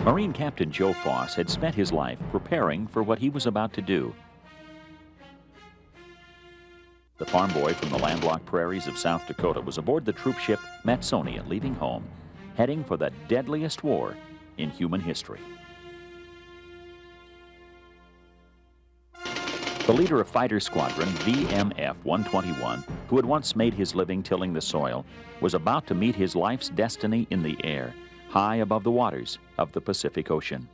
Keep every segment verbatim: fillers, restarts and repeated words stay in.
Marine Captain Joe Foss had spent his life preparing for what he was about to do. The farm boy from the landlocked prairies of South Dakota was aboard the troop ship Matsonia, leaving home, heading for the deadliest war in human history. The leader of Fighter Squadron V M F one twenty-one, who had once made his living tilling the soil, was about to meet his life's destiny in the air, high above the waters of the Pacific Ocean.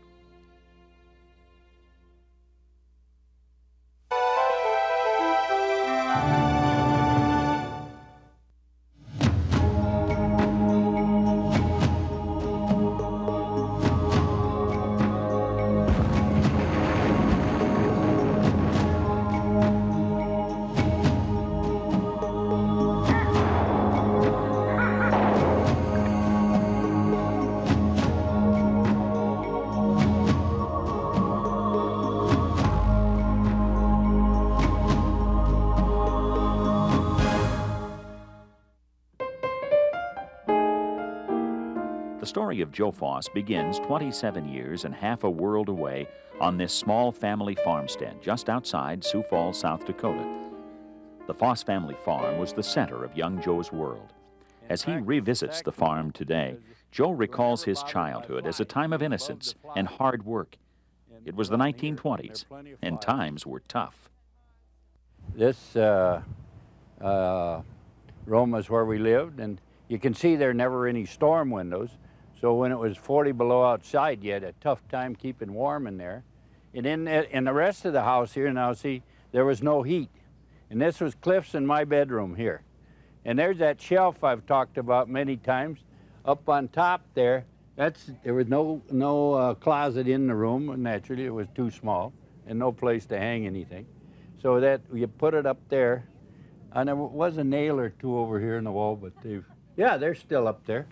The story of Joe Foss begins twenty-seven years and half a world away on this small family farmstead just outside Sioux Falls, South Dakota. The Foss family farm was the center of young Joe's world. As he revisits the farm today, Joe recalls his childhood as a time of innocence and hard work. It was the nineteen twenties, and times were tough. This uh, uh, room was where we lived, and you can see there are never any storm windows. So when it was forty below outside, you had a tough time keeping warm in there. And in, in the rest of the house here, now see, there was no heat. And this was Cliff's and my bedroom here. And there's that shelf I've talked about many times. Up on top there, that's, there was no, no uh, closet in the room. Naturally, it was too small and no place to hang anything. So that you put it up there. And there was a nail or two over here in the wall, but they've, yeah, they're still up there.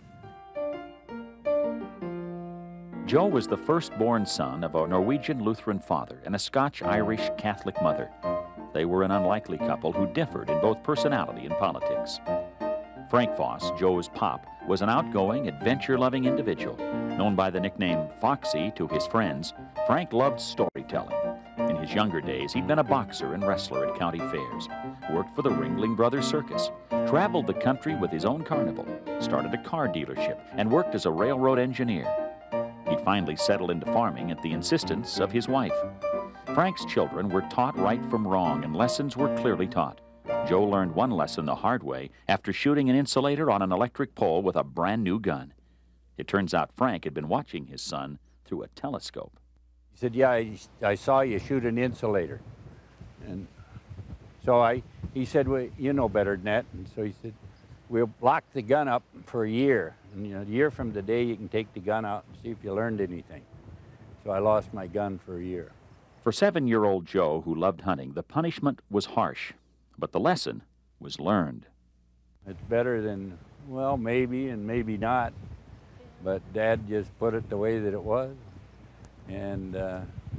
Joe was the firstborn son of a Norwegian Lutheran father and a Scotch-Irish Catholic mother. They were an unlikely couple who differed in both personality and politics. Frank Foss, Joe's pop, was an outgoing, adventure-loving individual. Known by the nickname Foxy to his friends, Frank loved storytelling. In his younger days, he'd been a boxer and wrestler at county fairs, worked for the Ringling Brothers Circus, traveled the country with his own carnival, started a car dealership, and worked as a railroad engineer. He'd finally settled into farming at the insistence of his wife. Frank's children were taught right from wrong, and lessons were clearly taught. Joe learned one lesson the hard way after shooting an insulator on an electric pole with a brand new gun. It turns out Frank had been watching his son through a telescope. He said, yeah, I, I saw you shoot an insulator. And so I, he said, well, you know better than that. And so he said, we'll lock the gun up for a year. And you know, a year from today, you can take the gun out and see if you learned anything. So I lost my gun for a year. For seven-year-old Joe, who loved hunting, the punishment was harsh, but the lesson was learned. It's better than, well, maybe and maybe not, but Dad just put it the way that it was. And uh,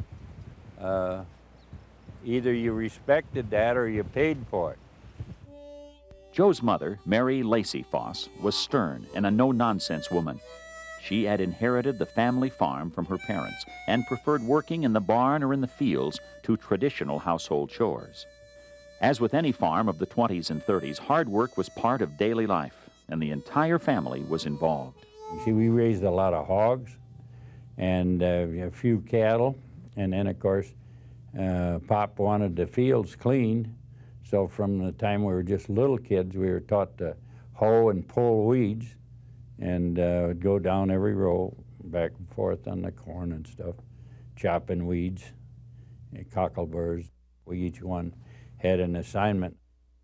uh, either you respected that or you paid for it. Joe's mother, Mary Lacey Foss, was stern and a no-nonsense woman. She had inherited the family farm from her parents and preferred working in the barn or in the fields to traditional household chores. As with any farm of the twenties and thirties, hard work was part of daily life, and the entire family was involved. You see, we raised a lot of hogs and uh, a few cattle, and then, of course, uh, Pop wanted the fields cleaned. So from the time we were just little kids, we were taught to hoe and pull weeds, and uh, would go down every row, back and forth on the corn and stuff, chopping weeds, and cockleburs. We each one had an assignment.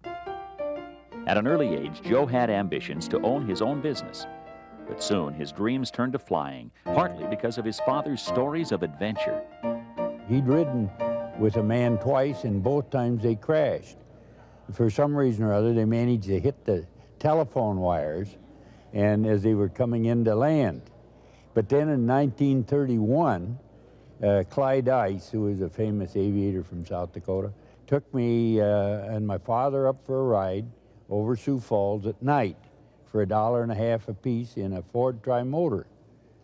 At an early age, Joe had ambitions to own his own business. But soon his dreams turned to flying, partly because of his father's stories of adventure. He'd ridden with a man twice, and both times they crashed. For some reason or other, they managed to hit the telephone wires, and as they were coming into land. But then in nineteen thirty-one, uh, Clyde Ice, who was a famous aviator from South Dakota, took me uh, and my father up for a ride over Sioux Falls at night for a dollar and a half apiece in a Ford Tri-Motor.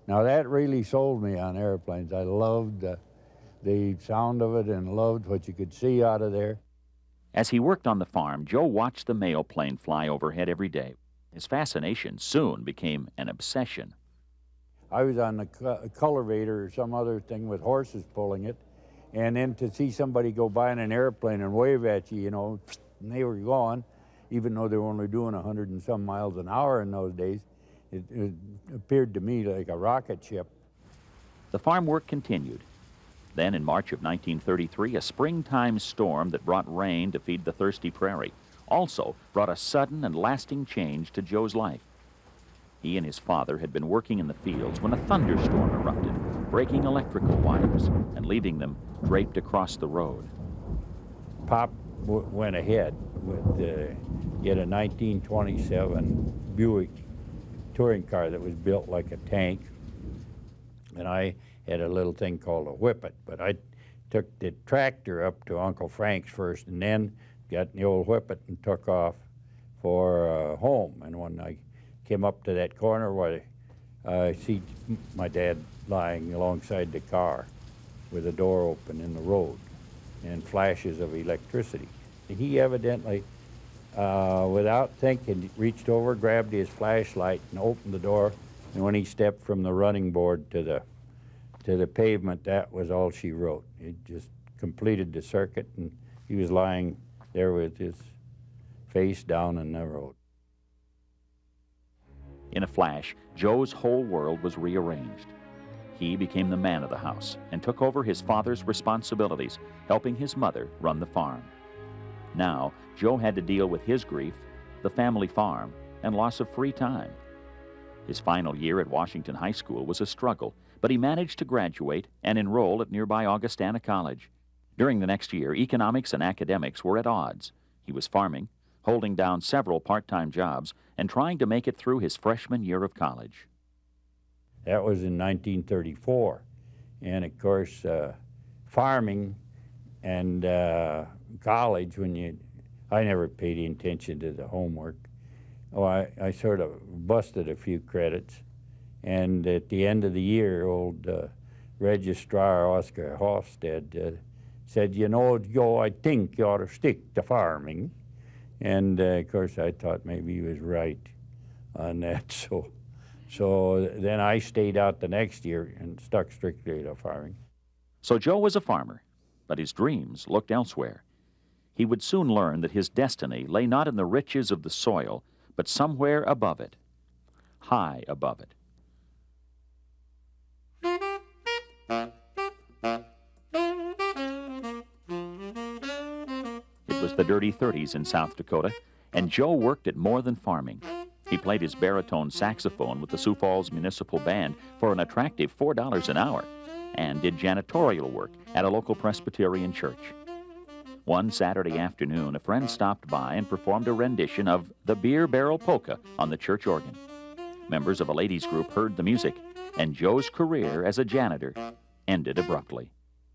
Now that really sold me on airplanes. I loved uh, the sound of it and loved what you could see out of there. As he worked on the farm, Joe watched the mail plane fly overhead every day. His fascination soon became an obsession. I was on the cultivator or some other thing with horses pulling it, and then to see somebody go by in an airplane and wave at you, you know, and they were gone, even though they were only doing a hundred and some miles an hour in those days, it, it appeared to me like a rocket ship. The farm work continued. Then in March of nineteen thirty-three, a springtime storm that brought rain to feed the thirsty prairie also brought a sudden and lasting change to Joe's life. He and his father had been working in the fields when a thunderstorm erupted, breaking electrical wires and leaving them draped across the road. Pop w went ahead with uh, get a nineteen twenty-seven Buick touring car that was built like a tank, and I had a little thing called a whippet, but I took the tractor up to Uncle Frank's first and then got in the old whippet and took off for uh, home. And when I came up to that corner where I uh, see my dad lying alongside the car with the door open in the road and flashes of electricity. He evidently, uh, without thinking, reached over, grabbed his flashlight and opened the door, and when he stepped from the running board to the to the pavement, that was all she wrote. It just completed the circuit, and he was lying there with his face down in the road. In a flash, Joe's whole world was rearranged. He became the man of the house and took over his father's responsibilities, helping his mother run the farm. Now, Joe had to deal with his grief, the family farm, and loss of free time. His final year at Washington High School was a struggle, but he managed to graduate and enroll at nearby Augustana College. During the next year, economics and academics were at odds. He was farming, holding down several part-time jobs, and trying to make it through his freshman year of college. That was in nineteen thirty-four. And of course, uh, farming and uh, college, when you, I never paid any attention to the homework. Oh, I, I sort of busted a few credits. And at the end of the year, old uh, registrar Oscar Hofstad uh, said, you know, Joe, I think you ought to stick to farming. And uh, of course, I thought maybe he was right on that. So, so then I stayed out the next year and stuck strictly to farming. So Joe was a farmer, but his dreams looked elsewhere. He would soon learn that his destiny lay not in the riches of the soil, but somewhere above it, high above it. It was the dirty thirties in South Dakota, and Joe worked at more than farming. He played his baritone saxophone with the Sioux Falls Municipal Band for an attractive four dollars an hour and did janitorial work at a local Presbyterian church. One Saturday afternoon, a friend stopped by and performed a rendition of the Beer Barrel Polka on the church organ. Members of a ladies' group heard the music, and Joe's career as a janitor ended abruptly.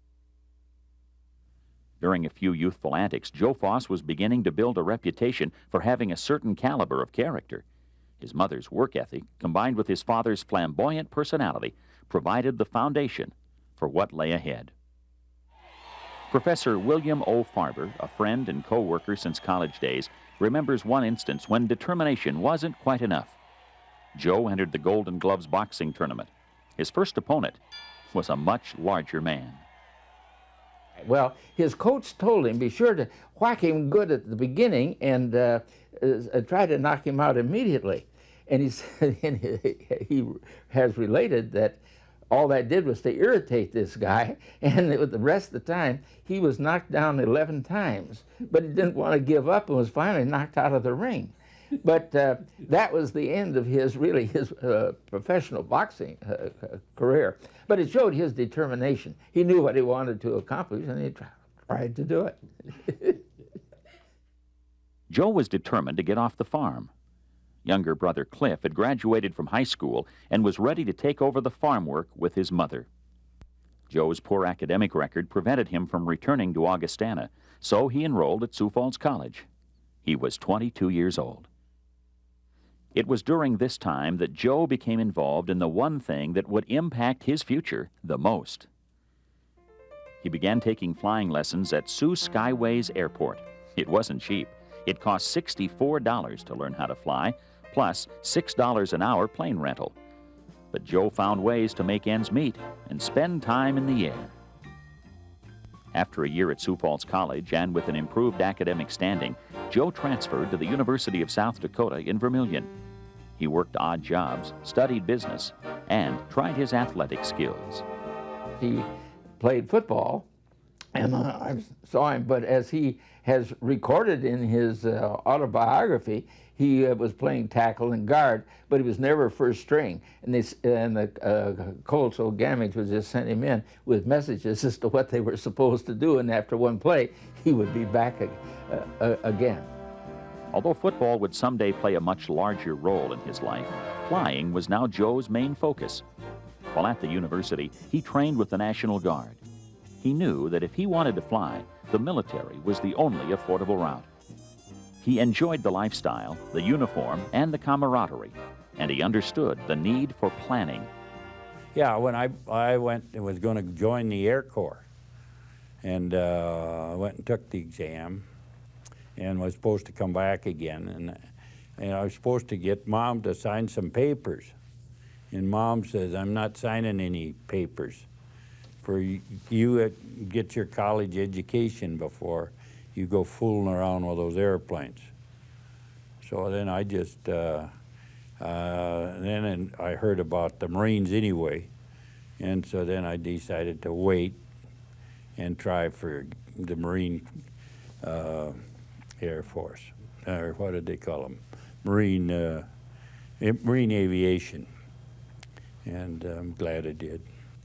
During a few youthful antics, Joe Foss was beginning to build a reputation for having a certain caliber of character. His mother's work ethic, combined with his father's flamboyant personality, provided the foundation for what lay ahead. Professor William O. Farber, a friend and co-worker since college days, remembers one instance when determination wasn't quite enough. Joe entered the Golden Gloves boxing tournament. His first opponent was a much larger man. Well, his coach told him, be sure to whack him good at the beginning and uh, uh, try to knock him out immediately. And he said, and he has related that all that did was to irritate this guy, and the rest of the time, he was knocked down eleven times, but he didn't want to give up and was finally knocked out of the ring. But uh, that was the end of his, really, his uh, professional boxing uh, career. But it showed his determination. He knew what he wanted to accomplish, and he tried to do it. Joe was determined to get off the farm. Younger brother Cliff had graduated from high school and was ready to take over the farm work with his mother. Joe's poor academic record prevented him from returning to Augustana, so he enrolled at Sioux Falls College. He was twenty-two years old. It was during this time that Joe became involved in the one thing that would impact his future the most. He began taking flying lessons at Sioux Skyways Airport. It wasn't cheap. It cost sixty-four dollars to learn how to fly, plus six dollars an hour plane rental. But Joe found ways to make ends meet and spend time in the air. After a year at Sioux Falls College and with an improved academic standing, Joe transferred to the University of South Dakota in Vermilion. He worked odd jobs, studied business, and tried his athletic skills. He played football, and uh, I saw him, but as he has recorded in his uh, autobiography, he uh, was playing tackle and guard, but he was never first string. And, they, and the uh, Colts Gamage would just send him in with messages as to what they were supposed to do, and after one play, he would be back uh, uh, again. Although football would someday play a much larger role in his life, flying was now Joe's main focus. While at the university, he trained with the National Guard. He knew that if he wanted to fly, the military was the only affordable route. He enjoyed the lifestyle, the uniform, and the camaraderie, and he understood the need for planning. Yeah, when I, I went and was going to join the Air Corps, and uh, I went and took the exam, and was supposed to come back again, and, and I was supposed to get Mom to sign some papers. And Mom says, I'm not signing any papers for you, you get your college education before you go fooling around with those airplanes. So then I just, uh, uh, then I heard about the Marines anyway, and so then I decided to wait and try for the Marine uh, Air Force, or what did they call them? Marine, uh, Marine Aviation. And I'm glad I did.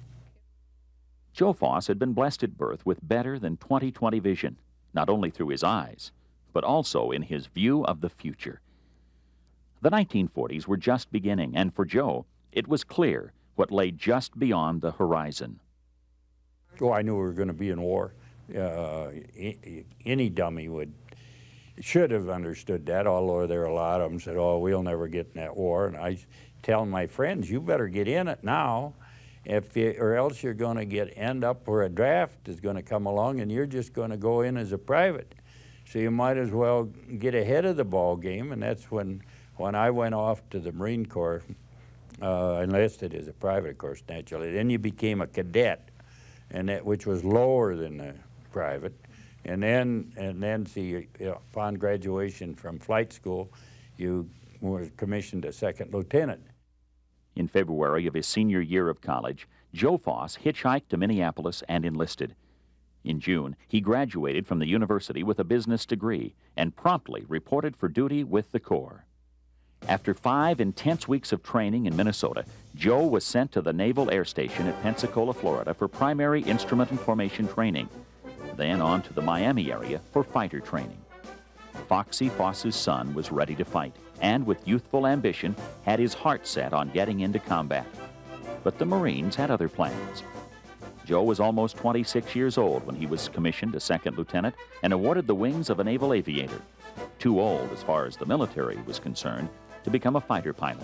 Joe Foss had been blessed at birth with better than twenty twenty vision, not only through his eyes, but also in his view of the future. The nineteen forties were just beginning, and for Joe, it was clear what lay just beyond the horizon. Oh, I knew we were going to be in war. Uh, any dummy would, should have understood that, although there are a lot of them said, oh, we'll never get in that war. And I telling my friends, you better get in it now, if you, or else you're going to get end up where a draft is going to come along and you're just going to go in as a private. So you might as well get ahead of the ball game, and that's when, when I went off to the Marine Corps, uh, enlisted as a private, of course, naturally. Then you became a cadet, and that, which was lower than the private. And then, and then see, you know, upon graduation from flight school, you were commissioned a second lieutenant. In February of his senior year of college, Joe Foss hitchhiked to Minneapolis and enlisted. In June, he graduated from the university with a business degree and promptly reported for duty with the Corps. After five intense weeks of training in Minnesota, Joe was sent to the Naval Air Station at Pensacola, Florida for primary instrument and formation training, then on to the Miami area for fighter training. Foxy Foss's son was ready to fight, and with youthful ambition, had his heart set on getting into combat. But the Marines had other plans. Joe was almost twenty-six years old when he was commissioned a second lieutenant and awarded the wings of a naval aviator. Too old, as far as the military was concerned, to become a fighter pilot.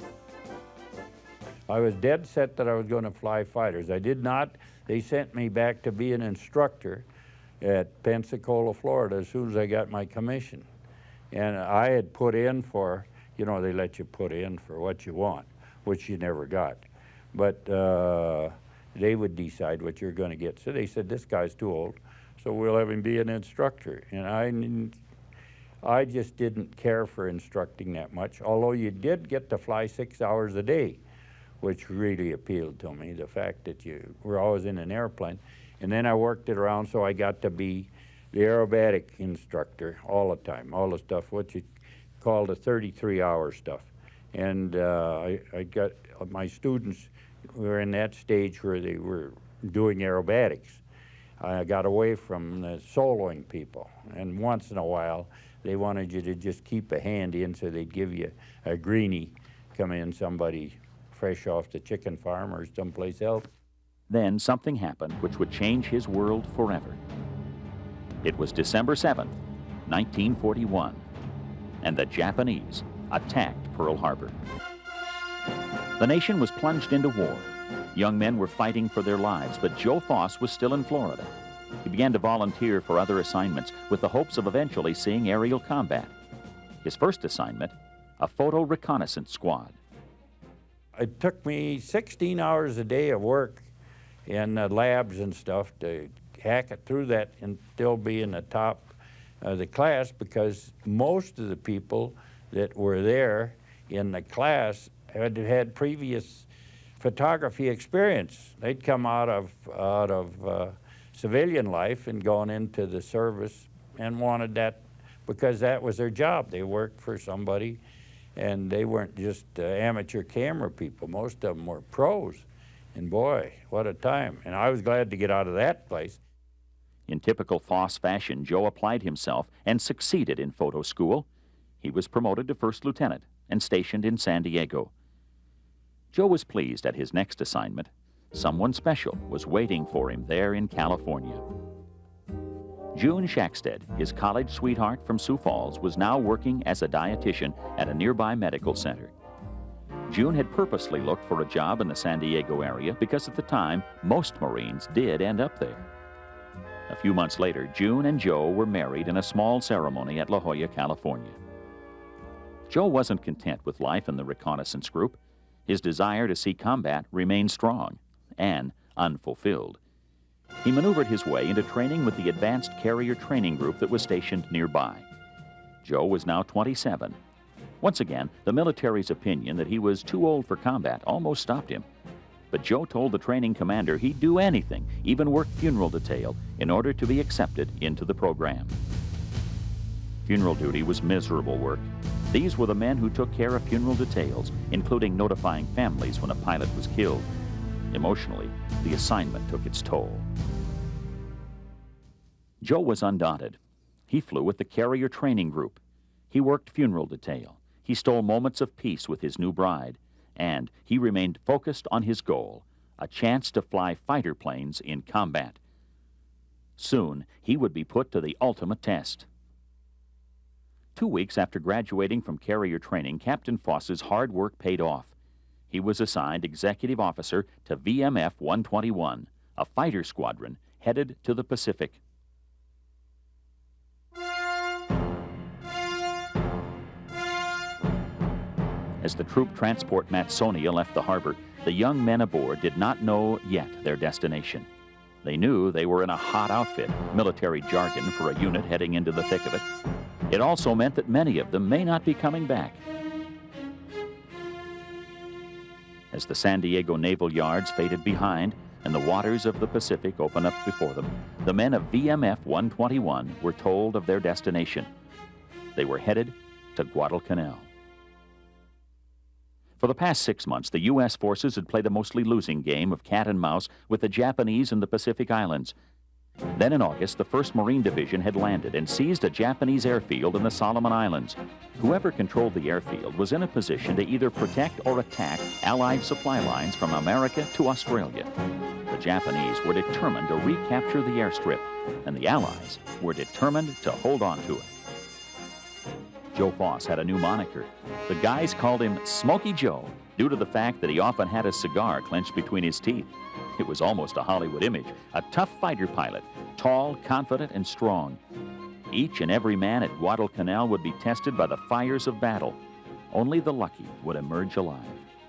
I was dead set that I was going to fly fighters. I did not. They sent me back to be an instructor at Pensacola, Florida, as soon as I got my commission. And I had put in for, you know, they let you put in for what you want, which you never got. But uh, they would decide what you're going to get. So they said, this guy's too old, so we'll have him be an instructor. And I, I just didn't care for instructing that much, although you did get to fly six hours a day, which really appealed to me, the fact that you were always in an airplane. And then I worked it around so I got to be the aerobatic instructor all the time, all the stuff, what you call the thirty-three hour stuff. And uh, I, I got, my students were in that stage where they were doing aerobatics. I got away from the soloing people. And once in a while, they wanted you to just keep a hand in, so they'd give you a greenie, come in, somebody fresh off the chicken farm or someplace else. Then something happened which would change his world forever. It was December seventh, nineteen forty-one, and the Japanese attacked Pearl Harbor. The nation was plunged into war. Young men were fighting for their lives, but Joe Foss was still in Florida. He began to volunteer for other assignments with the hopes of eventually seeing aerial combat. His first assignment, a photo reconnaissance squad. It took me sixteen hours a day of work in the labs and stuff to hack it through that and still be in the top of the class, because most of the people that were there in the class had had previous photography experience. They'd come out of, out of uh, civilian life and gone into the service and wanted that because that was their job. They worked for somebody, and they weren't just uh, amateur camera people. Most of them were pros. And boy, what a time. And I was glad to get out of that place. In typical Foss fashion, Joe applied himself and succeeded in photo school. He was promoted to first lieutenant and stationed in San Diego. Joe was pleased at his next assignment. Someone special was waiting for him there in California. June Shackstead, his college sweetheart from Sioux Falls, was now working as a dietitian at a nearby medical center. June had purposely looked for a job in the San Diego area because at the time, most Marines did end up there. A few months later, June and Joe were married in a small ceremony at La Jolla, California. Joe wasn't content with life in the reconnaissance group. His desire to see combat remained strong and unfulfilled. He maneuvered his way into training with the Advanced Carrier Training Group that was stationed nearby. Joe was now twenty-seven. Once again, the military's opinion that he was too old for combat almost stopped him. But Joe told the training commander he'd do anything, even work funeral detail, in order to be accepted into the program. Funeral duty was miserable work. These were the men who took care of funeral details, including notifying families when a pilot was killed. Emotionally, the assignment took its toll. Joe was undaunted. He flew with the Carrier Training Group. He worked funeral detail. He stole moments of peace with his new bride. And he remained focused on his goal, a chance to fly fighter planes in combat. Soon, he would be put to the ultimate test. Two weeks after graduating from carrier training, Captain Foss's hard work paid off. He was assigned executive officer to V M F one twenty-one, a fighter squadron headed to the Pacific. As the troop transport Matsonia left the harbor, the young men aboard did not know yet their destination. They knew they were in a hot outfit, military jargon for a unit heading into the thick of it. It also meant that many of them may not be coming back. As the San Diego naval yards faded behind and the waters of the Pacific opened up before them, the men of V M F one twenty-one were told of their destination. They were headed to Guadalcanal. For the past six months, the U S forces had played a mostly losing game of cat and mouse with the Japanese in the Pacific Islands. Then in August, the first Marine Division had landed and seized a Japanese airfield in the Solomon Islands. Whoever controlled the airfield was in a position to either protect or attack Allied supply lines from America to Australia. The Japanese were determined to recapture the airstrip, and the Allies were determined to hold on to it. Joe Foss had a new moniker. The guys called him Smoky Joe due to the fact that he often had a cigar clenched between his teeth. It was almost a Hollywood image, a tough fighter pilot, tall, confident, and strong. Each and every man at Guadalcanal would be tested by the fires of battle. Only the lucky would emerge alive.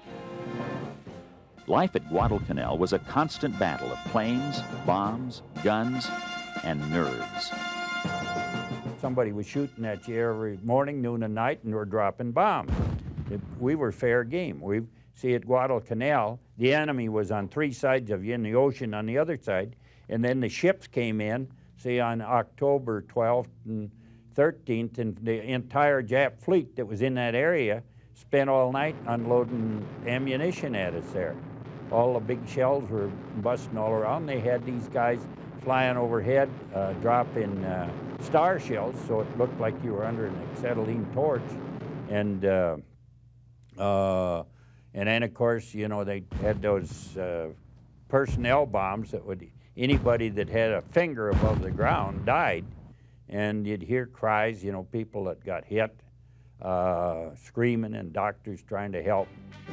Life at Guadalcanal was a constant battle of planes, bombs, guns, and nerves. Somebody was shooting at you every morning, noon, and night, and we're dropping bombs. It, we were fair game. We see at Guadalcanal, the enemy was on three sides of you, in the ocean on the other side, and then the ships came in, say on October twelfth and thirteenth, and the entire Jap fleet that was in that area spent all night unloading ammunition at us there. All the big shells were busting all around. They had these guys flying overhead, uh, dropping uh, star shells, so it looked like you were under an acetylene torch. And uh, uh, and then, of course, you know, they had those uh, personnel bombs that would, anybody that had a finger above the ground died. And you'd hear cries, you know, people that got hit. uh, screaming and doctors trying to help.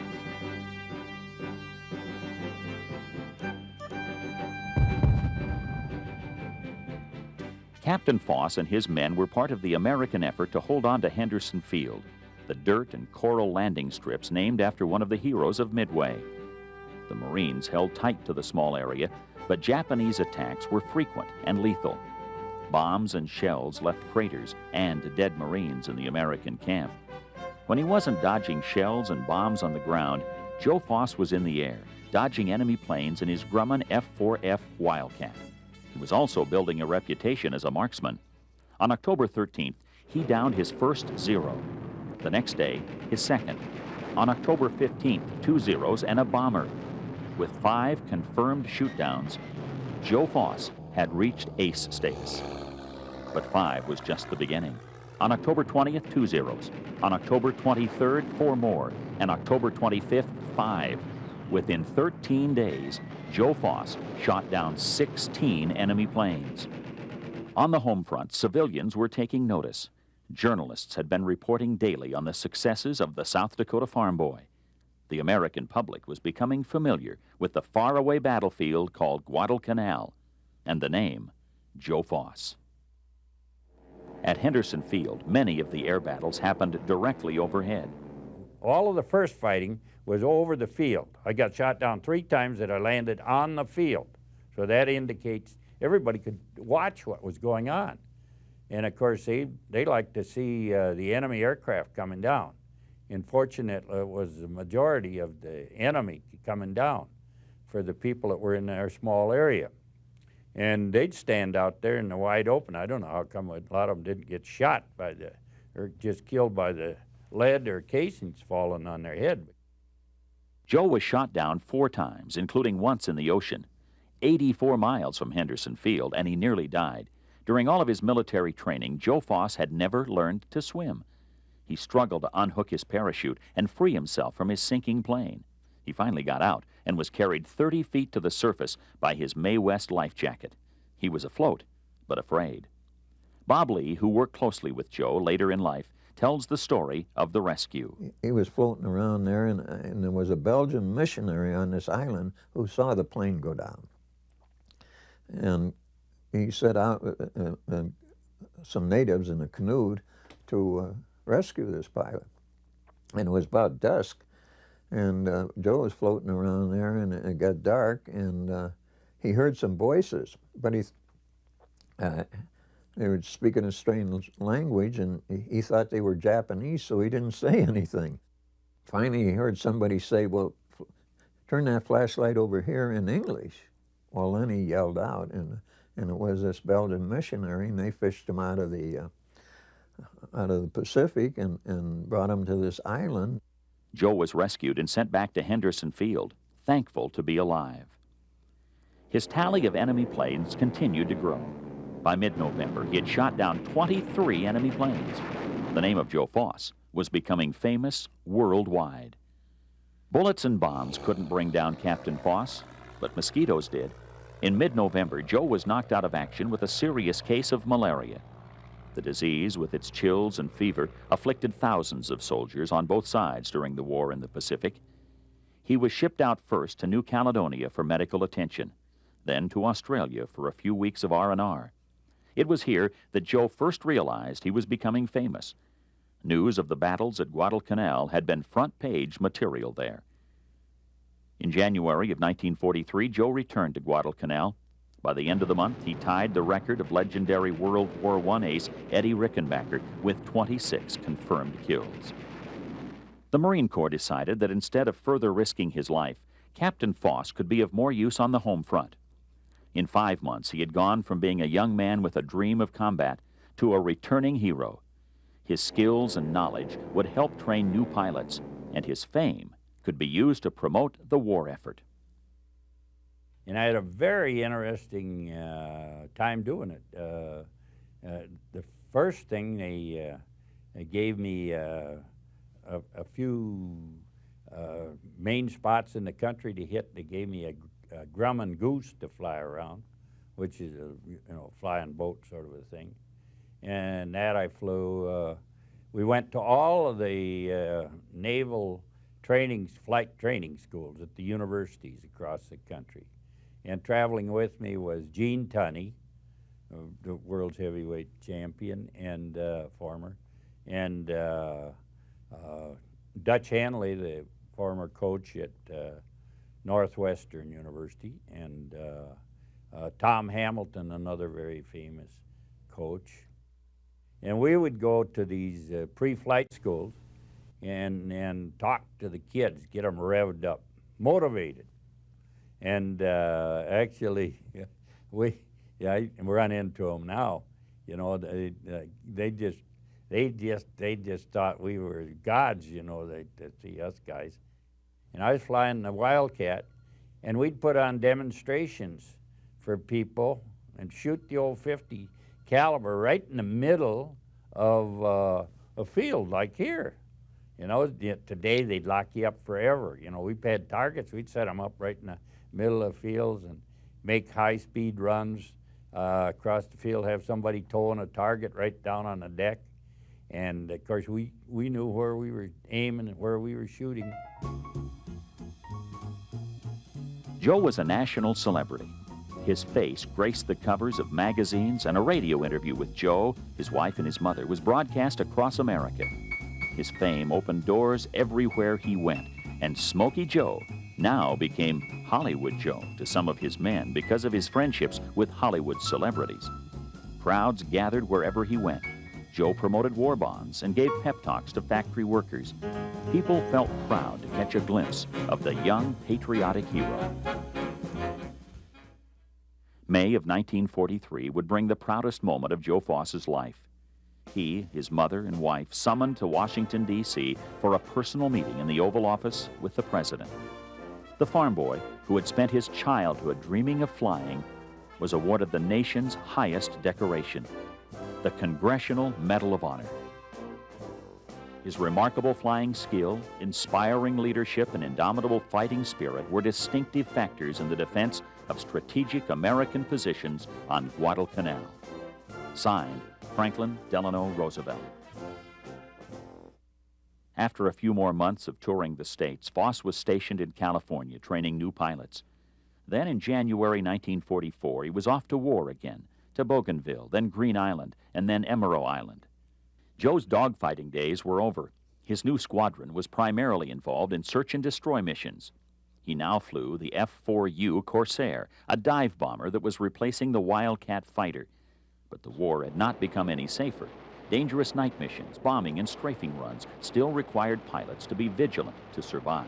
Captain Foss and his men were part of the American effort to hold on to Henderson Field, the dirt and coral landing strips named after one of the heroes of Midway. The Marines held tight to the small area, but Japanese attacks were frequent and lethal. Bombs and shells left craters and dead Marines in the American camp. When he wasn't dodging shells and bombs on the ground, Joe Foss was in the air, dodging enemy planes in his Grumman F four F Wildcat. He was also building a reputation as a marksman. On October thirteenth, he downed his first Zero. The next day, his second. On October fifteenth, two Zeros and a bomber. With five confirmed shoot-downs, Joe Foss had reached ace status. But five was just the beginning. On October twentieth, two Zeros. On October twenty-third, four more. And October twenty-fifth, five. Within thirteen days, Joe Foss shot down sixteen enemy planes. On the home front, civilians were taking notice. Journalists had been reporting daily on the successes of the South Dakota farm boy. The American public was becoming familiar with the faraway battlefield called Guadalcanal and the name Joe Foss. At Henderson Field, many of the air battles happened directly overhead. All of the first fighting was over the field. I got shot down three times that I landed on the field. So that indicates everybody could watch what was going on. And of course, they, they like to see uh, the enemy aircraft coming down. Unfortunately, it was the majority of the enemy coming down for the people that were in their small area. And they'd stand out there in the wide open. I don't know how come a lot of them didn't get shot by the, or just killed by the lead or casings falling on their head. Joe was shot down four times, including once in the ocean, eighty-four miles from Henderson Field, and he nearly died. During all of his military training, Joe Foss had never learned to swim. He struggled to unhook his parachute and free himself from his sinking plane. He finally got out and was carried thirty feet to the surface by his Mae West life jacket. He was afloat, but afraid. Bob Lee, who worked closely with Joe later in life, tells the story of the rescue. He was floating around there, and, and there was a Belgian missionary on this island who saw the plane go down. And he set out uh, uh, some natives in a canoe to uh, rescue this pilot. And it was about dusk, and uh, Joe was floating around there, and it got dark, and uh, he heard some voices, but he, uh, they were speaking a strange language, and he, he thought they were Japanese, so he didn't say anything. Finally, he heard somebody say, well, turn that flashlight over here in English. Well, then he yelled out, and, and it was this Belgian missionary, and they fished him out of the, uh, out of the Pacific and, and brought him to this island. Joe was rescued and sent back to Henderson Field, thankful to be alive. His tally of enemy planes continued to grow. By mid-November, he had shot down twenty-three enemy planes. The name of Joe Foss was becoming famous worldwide. Bullets and bombs couldn't bring down Captain Foss, but mosquitoes did. In mid-November, Joe was knocked out of action with a serious case of malaria. The disease, with its chills and fever, afflicted thousands of soldiers on both sides during the war in the Pacific. He was shipped out first to New Caledonia for medical attention, then to Australia for a few weeks of R and R. It was here that Joe first realized he was becoming famous. News of the battles at Guadalcanal had been front-page material there. In January of nineteen forty-three, Joe returned to Guadalcanal. By the end of the month, he tied the record of legendary World War One ace Eddie Rickenbacker with twenty-six confirmed kills. The Marine Corps decided that instead of further risking his life, Captain Foss could be of more use on the home front. In five months, he had gone from being a young man with a dream of combat to a returning hero. His skills and knowledge would help train new pilots, and his fame could be used to promote the war effort. And I had a very interesting uh, time doing it. Uh, uh, the first thing, they, uh, they gave me uh, a, a few uh, main spots in the country to hit. They gave me a, a Grumman goose to fly around, which is a you know flying boat sort of a thing. And that I flew uh, We went to all of the uh, naval training, flight training schools at the universities across the country. And traveling with me was Gene Tunney, uh, the world's heavyweight champion and uh, former, and uh, uh, Dutch Hanley, the former coach at uh, Northwestern University, and uh, uh, Tom Hamilton, another very famous coach. And we would go to these uh, pre-flight schools and, and talk to the kids, get them revved up, motivated. And uh, actually, we yeah, I run into them now. You know, they, they just they just they just thought we were gods. You know, they to see us guys. And I was flying the Wildcat, and we'd put on demonstrations for people and shoot the old fifty caliber right in the middle of uh, a field like here. You know, today they'd lock you up forever. You know, we had targets, we'd set them up right in the middle of fields and make high-speed runs uh, across the field, have somebody towing a target right down on the deck. And of course, we, we knew where we were aiming and where we were shooting. Joe was a national celebrity. His face graced the covers of magazines, and a radio interview with Joe, his wife, and his mother was broadcast across America. His fame opened doors everywhere he went, and Smokey Joe now became Hollywood Joe to some of his men because of his friendships with Hollywood celebrities. Crowds gathered wherever he went. Joe promoted war bonds and gave pep talks to factory workers. People felt proud to catch a glimpse of the young, patriotic hero. May of nineteen forty-three would bring the proudest moment of Joe Foss's life. He, his mother, and wife summoned to Washington, D C for a personal meeting in the Oval Office with the President. The farm boy, who had spent his childhood dreaming of flying, was awarded the nation's highest decoration, the Congressional Medal of Honor. His remarkable flying skill, inspiring leadership, and indomitable fighting spirit were distinctive factors in the defense of strategic American positions on Guadalcanal. Signed, Franklin Delano Roosevelt. After a few more months of touring the states, Foss was stationed in California training new pilots. Then in January nineteen forty-four, he was off to war again, to Bougainville, then Green Island, and then Emerald Island. Joe's dogfighting days were over. His new squadron was primarily involved in search and destroy missions. He now flew the F four U Corsair, a dive bomber that was replacing the Wildcat fighter. But the war had not become any safer. Dangerous night missions, bombing, and strafing runs still required pilots to be vigilant to survive.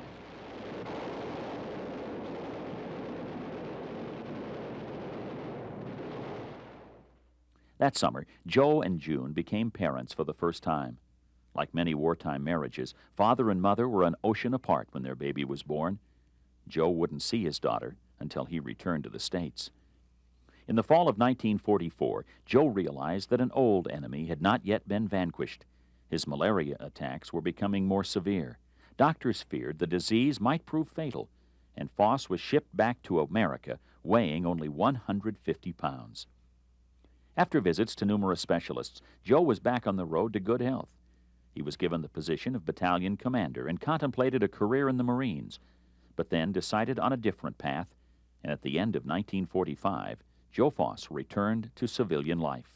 That summer, Joe and June became parents for the first time. Like many wartime marriages, father and mother were an ocean apart when their baby was born. Joe wouldn't see his daughter until he returned to the States. In the fall of nineteen forty-four, Joe realized that an old enemy had not yet been vanquished. His malaria attacks were becoming more severe. Doctors feared the disease might prove fatal, and Foss was shipped back to America weighing only one hundred fifty pounds. After visits to numerous specialists, Joe was back on the road to good health. He was given the position of battalion commander and contemplated a career in the Marines, but then decided on a different path, and at the end of nineteen forty-five, Joe Foss returned to civilian life.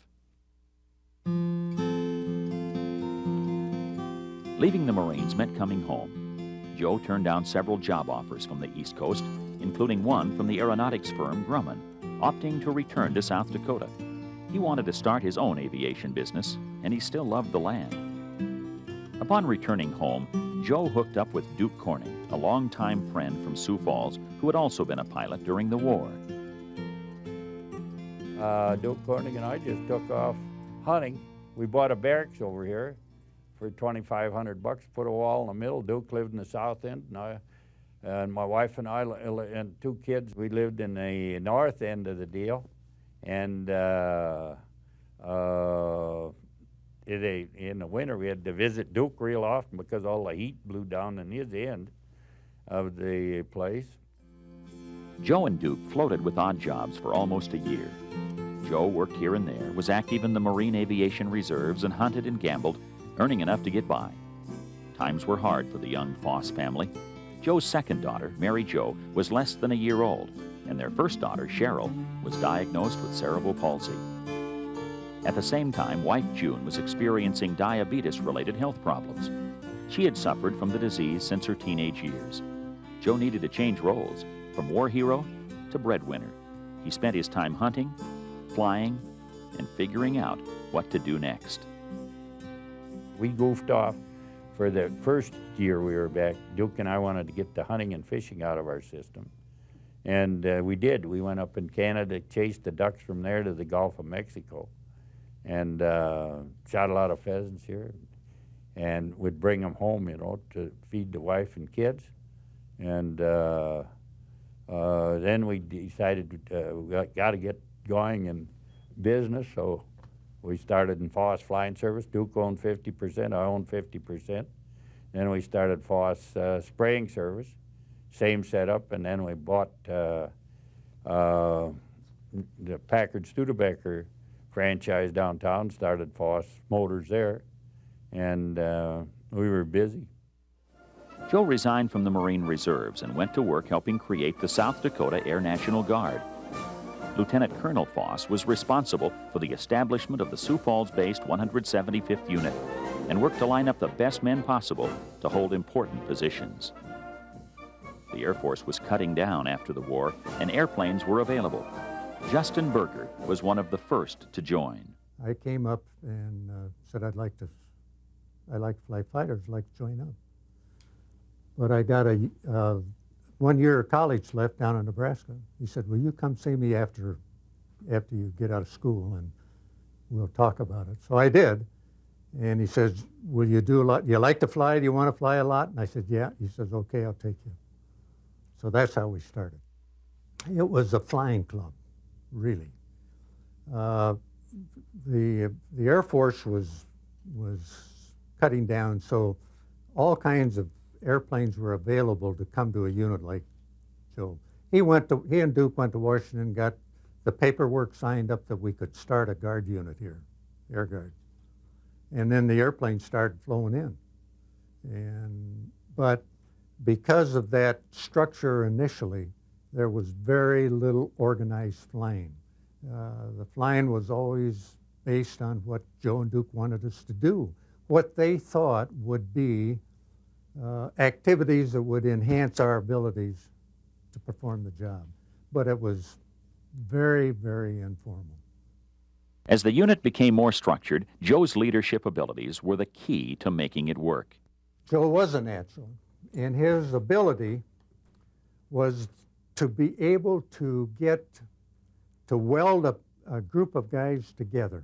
Leaving the Marines meant coming home. Joe turned down several job offers from the East Coast, including one from the aeronautics firm Grumman, opting to return to South Dakota. He wanted to start his own aviation business, and he still loved the land. Upon returning home, Joe hooked up with Duke Corning, a longtime friend from Sioux Falls who had also been a pilot during the war. Uh, Duke Corning and I just took off hunting. We bought a barracks over here for twenty-five hundred bucks, put a wall in the middle. Duke lived in the south end, and, I, and my wife and I and two kids, we lived in the north end of the deal. And uh, uh, it, in the winter, we had to visit Duke real often because all the heat blew down in his end of the place. Joe and Duke floated with odd jobs for almost a year. Joe worked here and there, was active in the Marine Aviation Reserves, and hunted and gambled, earning enough to get by. Times were hard for the young Foss family. Joe's second daughter, Mary Jo, was less than a year old, and their first daughter, Cheryl, was diagnosed with cerebral palsy. At the same time, wife June was experiencing diabetes-related health problems. She had suffered from the disease since her teenage years. Joe needed to change roles, from war hero to breadwinner. He spent his time hunting, flying, and figuring out what to do next. We goofed off. For the first year we were back, Duke and I wanted to get the hunting and fishing out of our system. And uh, we did. We went up in Canada, chased the ducks from there to the Gulf of Mexico, and uh, shot a lot of pheasants here, and would bring them home, you know, to feed the wife and kids. And uh, uh, then we decided uh, we got, got to get going in business, so we started in Foss Flying Service. Duke owned fifty percent, I owned fifty percent. Then we started Foss uh, Spraying Service, same setup, and then we bought uh, uh, the Packard Studebaker franchise downtown, started Foss Motors there, and uh, we were busy. Joe resigned from the Marine Reserves and went to work helping create the South Dakota Air National Guard. Lieutenant Colonel Foss was responsible for the establishment of the Sioux Falls-based one hundred seventy-fifth Unit and worked to line up the best men possible to hold important positions. The Air Force was cutting down after the war, and airplanes were available. Justin Berger was one of the first to join. I came up and uh, said I'd like to, I like to fly fighters, I'd like to join up. But I got a uh, one year of college left down in Nebraska. He said, will you come see me after, after you get out of school and we'll talk about it. So I did. And he says, will you do a lot? Do you like to fly? Do you want to fly a lot? And I said, yeah. He says, okay, I'll take you. So that's how we started. It was a flying club, really. Uh, the, the Air Force was, was cutting down, so all kinds of airplanes were available to come to a unit like Joe. He went to, he and Duke went to Washington, got the paperwork signed up that we could start a guard unit here, Air Guard. And then the airplanes started flowing in. And, but because of that structure initially, there was very little organized flying. Uh, the flying was always based on what Joe and Duke wanted us to do, what they thought would be uh, activities that would enhance our abilities to perform the job. But it was very, very informal. As the unit became more structured, Joe's leadership abilities were the key to making it work. Joe was a natural, and his ability was to be able to get, to weld a, a group of guys together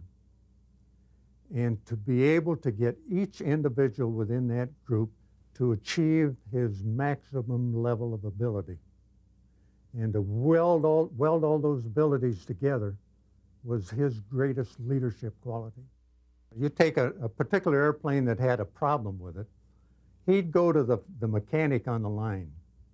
and to be able to get each individual within that group to achieve his maximum level of ability. And to weld all, weld all those abilities together was his greatest leadership quality. You take a, a particular airplane that had a problem with it, he'd go to the, the mechanic on the line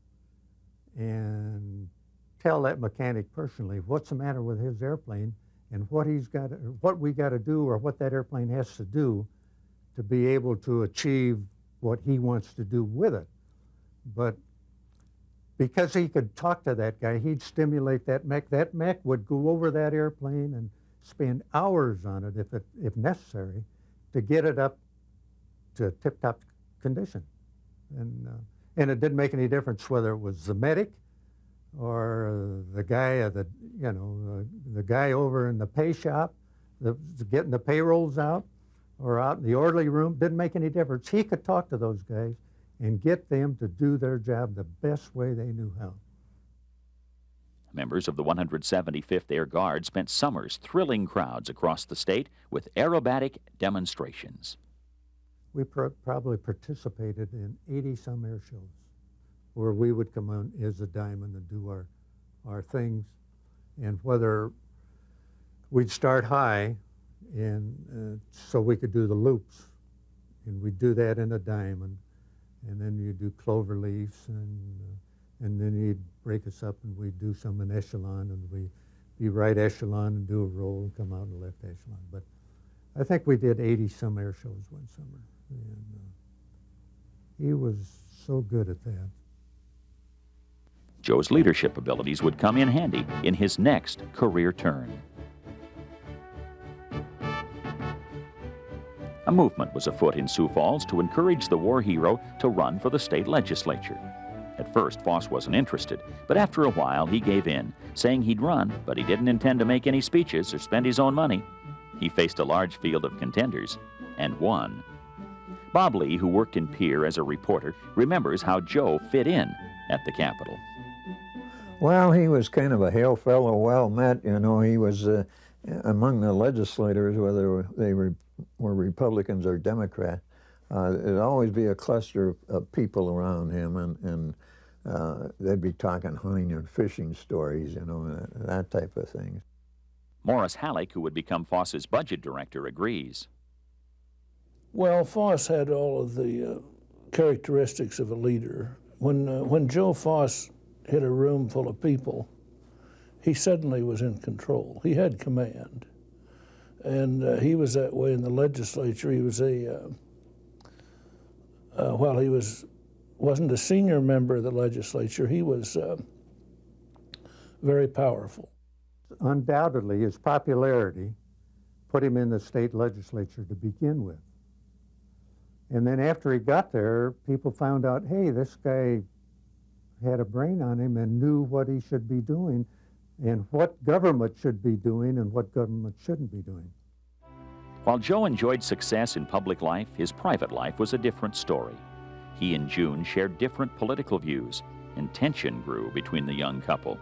and tell that mechanic personally what's the matter with his airplane and what he's got, what we got to do or what that airplane has to do to be able to achieve what he wants to do with it. But because he could talk to that guy, he'd stimulate that mech. That mech would go over that airplane and spend hours on it, if, it, if necessary, to get it up to tip-top condition. And, uh, and it didn't make any difference whether it was the medic or the guy, uh, the, you know, uh, the guy over in the pay shop, the, the getting the payrolls out, or out in the orderly room. Didn't make any difference. He could talk to those guys and get them to do their job the best way they knew how. Members of the one hundred seventy-fifth Air Guard spent summers thrilling crowds across the state with aerobatic demonstrations. We pr probably participated in eighty some air shows where we would come on as a diamond and do our, our things. And whether we'd start high and uh, so we could do the loops, and we'd do that in a diamond. And then you do clover leaves, and uh, and then he'd break us up, and we'd do some in echelon, and we'd be right echelon and do a roll and come out in left echelon. But I think we did eighty some air shows one summer. And uh, he was so good at that. Joe's leadership abilities would come in handy in his next career turn. A movement was afoot in Sioux Falls to encourage the war hero to run for the state legislature. At first, Foss wasn't interested, but after a while he gave in, saying he'd run, but he didn't intend to make any speeches or spend his own money. He faced a large field of contenders and won. Bob Lee, who worked in Pierre as a reporter, remembers how Joe fit in at the Capitol. Well, he was kind of a hail fellow, well met. You know, he was uh, among the legislators, whether they were, were Republicans or Democrats. Uh, there'd always be a cluster of, of people around him, and, and uh, they'd be talking hunting and fishing stories, you know, that, that type of thing. Morris Halleck, who would become Foss's budget director, agrees. Well, Foss had all of the uh, characteristics of a leader. When, uh, when Joe Foss hit a room full of people, he suddenly was in control. He had command. And uh, he was that way in the legislature. He was a, uh, uh, while he was, wasn't a senior member of the legislature, he was uh, very powerful. Undoubtedly, his popularity put him in the state legislature to begin with. And then after he got there, people found out, hey, this guy had a brain on him and knew what he should be doing and what government should be doing and what government shouldn't be doing. While Joe enjoyed success in public life, his private life was a different story. He and June shared different political views, and tension grew between the young couple.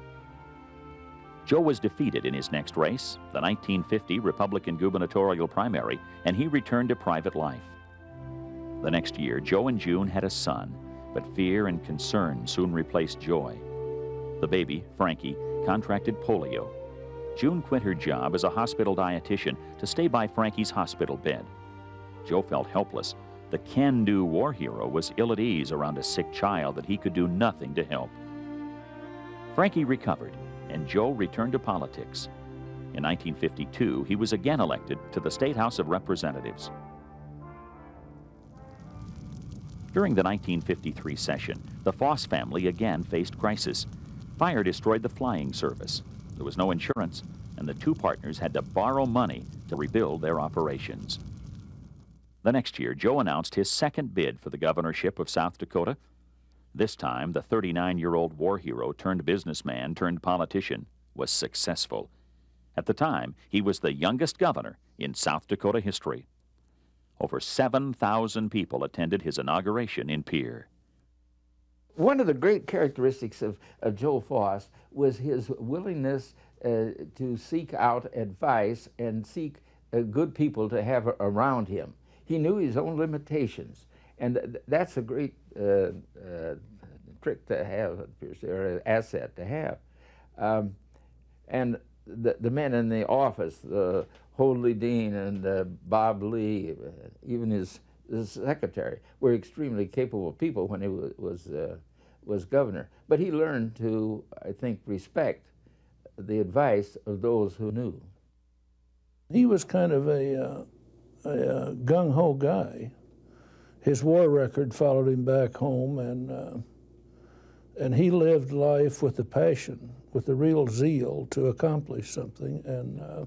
Joe was defeated in his next race, the nineteen fifty Republican gubernatorial primary, and he returned to private life. The next year, Joe and June had a son, but fear and concern soon replaced joy. The baby, Frankie, contracted polio. June quit her job as a hospital dietitian to stay by Frankie's hospital bed. Joe felt helpless. The can-do war hero was ill at ease around a sick child that he could do nothing to help. Frankie recovered, and Joe returned to politics. In nineteen fifty-two, he was again elected to the State House of Representatives. During the nineteen fifty-three session, the Foss family again faced crisis. Fire destroyed the flying service. There was no insurance, and the two partners had to borrow money to rebuild their operations. The next year, Joe announced his second bid for the governorship of South Dakota. This time, the thirty-nine-year-old war hero turned businessman turned politician was successful. At the time, he was the youngest governor in South Dakota history. Over seven thousand people attended his inauguration in Pierre. One of the great characteristics of, of Joe Foss was his willingness uh, to seek out advice and seek uh, good people to have around him. He knew his own limitations, and th that's a great uh, uh, trick to have, or an asset to have. Um, and the, the men in the office, the Hoadley Dean and uh, Bob Lee, uh, even his, his secretary, were extremely capable people when he was was, uh, was governor. But he learned to, I think, respect the advice of those who knew. He was kind of a, uh, a, a gung-ho guy. His war record followed him back home, and uh, and he lived life with a passion, with a real zeal to accomplish something, and uh,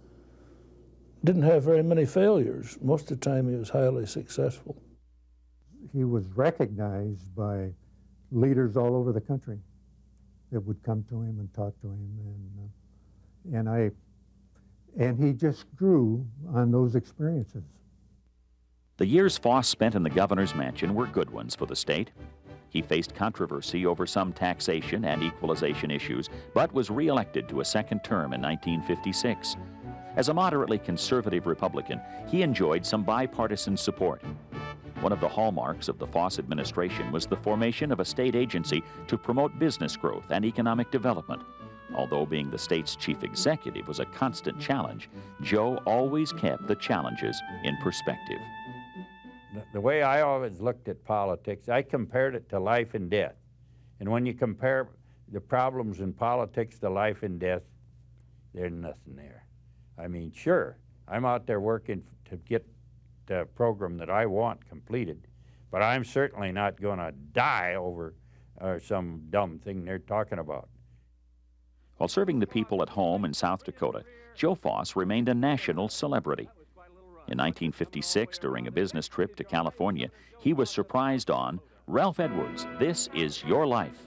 didn't have very many failures. Most of the time he was highly successful. He was recognized by leaders all over the country that would come to him and talk to him, and uh, and I and he just grew on those experiences. The years Foss spent in the governor's mansion were good ones for the state. He faced controversy over some taxation and equalization issues, but was reelected to a second term in nineteen fifty-six. As a moderately conservative Republican, he enjoyed some bipartisan support. One of the hallmarks of the Foss administration was the formation of a state agency to promote business growth and economic development. Although being the state's chief executive was a constant challenge, Joe always kept the challenges in perspective. The way I always looked at politics, I compared it to life and death. And when you compare the problems in politics to life and death, there's nothing there. I mean, sure, I'm out there working to get the program that I want completed, but I'm certainly not going to die over uh, some dumb thing they're talking about. While serving the people at home in South Dakota, Joe Foss remained a national celebrity. In nineteen fifty-six, during a business trip to California, he was surprised on Ralph Edwards' This Is Your Life.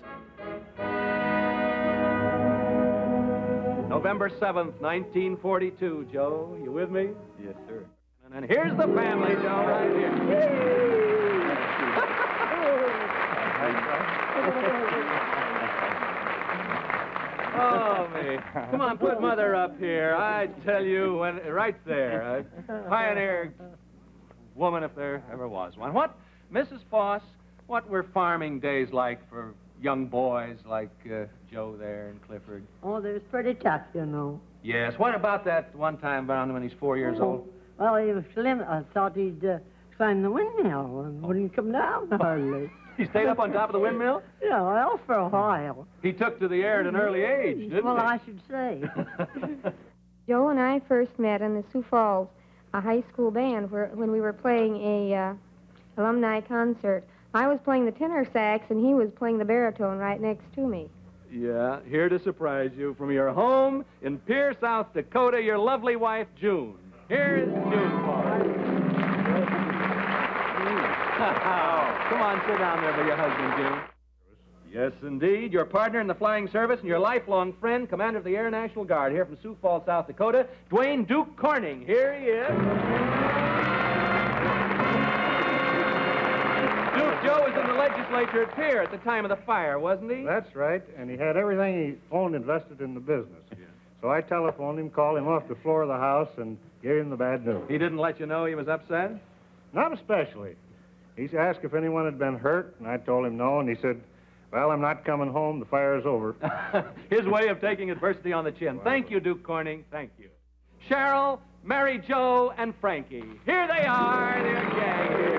November seventh, nineteen forty-two, Joe. You with me? Yes, sir. And here's the family, Joe, right here. Oh, me. Come on, put Mother up here. I tell you, when right there, a pioneer woman, if there ever was one. What, Missus Foss, what were farming days like for young boys like uh, Joe there and Clifford? Oh, they was pretty tough, you know. Yes. What about that one time around when he's four years oh, old? Well, he was slim. I thought he'd uh, climb the windmill and wouldn't come down hardly. He stayed up on top of the windmill? Yeah, well, for a while. He took to the air at an early age, didn't well, he? Well, I should say. Joe and I first met in the Sioux Falls, a high school band, where, when we were playing a uh, alumni concert. I was playing the tenor sax, and he was playing the baritone right next to me. Yeah, here to surprise you from your home in Pierre, South Dakota, your lovely wife, June. Here's June Foss. Come on, sit down there with your husband, June. Yes, indeed. Your partner in the flying service and your lifelong friend, Commander of the Air National Guard here from Sioux Falls, South Dakota, Dwayne Duke Corning. Here he is. Duke, Joe was in the legislature at Pierre at the time of the fire, wasn't he? That's right, and he had everything he owned invested in the business. Yeah. So I telephoned him, called him off the floor of the house, and gave him the bad news. He didn't let you know he was upset? Not especially. He asked if anyone had been hurt, and I told him no, and he said, well, I'm not coming home. The fire is over. His way of taking adversity on the chin. Wow. Thank you, Duke Corning. Thank you. Cheryl, Mary Jo, and Frankie. Here they are. They're gang here.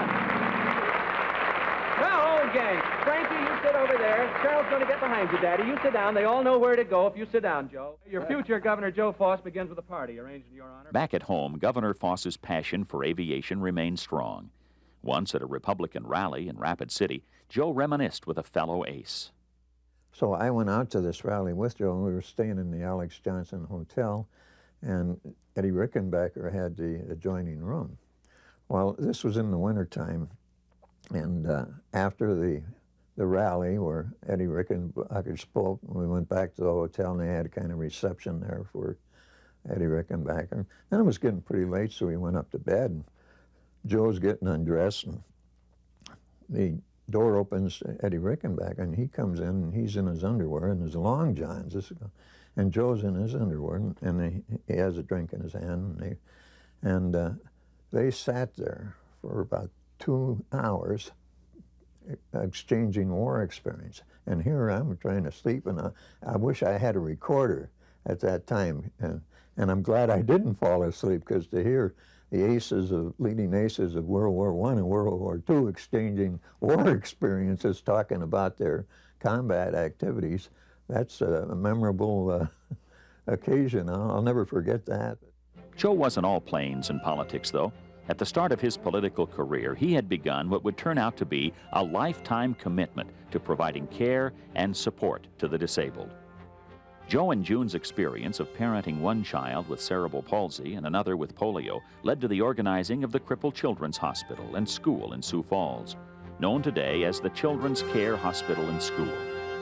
Well, old gang. Frankie, you sit over there. Cheryl's going to get behind you, Daddy. You sit down. They all know where to go if you sit down, Joe. Your future Governor Joe Foss begins with a party arranged in your honor. Back at home, Governor Foss's passion for aviation remained strong. Once at a Republican rally in Rapid City, Joe reminisced with a fellow ace. So I went out to this rally with Joe, and we were staying in the Alex Johnson Hotel, and Eddie Rickenbacker had the adjoining room. Well, this was in the wintertime, and uh, after the, the rally where Eddie Rickenbacker spoke, we went back to the hotel, and they had a kind of reception there for Eddie Rickenbacker. Then it was getting pretty late, so we went up to bed. And Joe's getting undressed, and the door opens, Eddie Rickenbacker, and he comes in, and he's in his underwear and his long johns, this, and Joe's in his underwear, and, and they, he has a drink in his hand, and they, and uh, they sat there for about two hours exchanging war experience. And here I'm trying to sleep, and I, I wish I had a recorder at that time, and, and I'm glad I didn't fall asleep, because to hear the aces of, leading aces of World War One and World War Two exchanging war experiences, talking about their combat activities, that's a memorable uh, occasion. I'll, I'll never forget that. Joe wasn't all plains and politics, though. At the start of his political career, he had begun what would turn out to be a lifetime commitment to providing care and support to the disabled. Joe and June's experience of parenting one child with cerebral palsy and another with polio led to the organizing of the Crippled Children's Hospital and School in Sioux Falls, known today as the Children's Care Hospital and School.